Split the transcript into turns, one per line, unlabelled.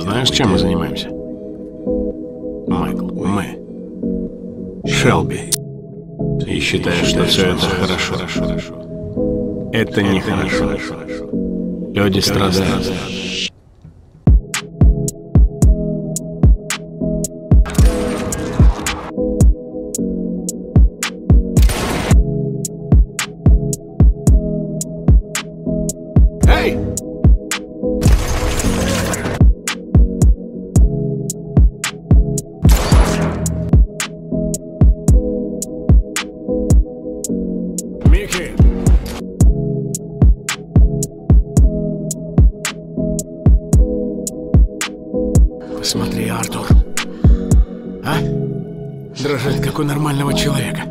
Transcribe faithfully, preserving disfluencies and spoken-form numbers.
знаешь, чем мы занимаемся? Майкл, мы. Шелби. И считаешь, что все это хорошо. Это нехорошо. Люди страдают. Эй! Микки! Посмотри, Артур. А? Дрожит, как у нормального человека.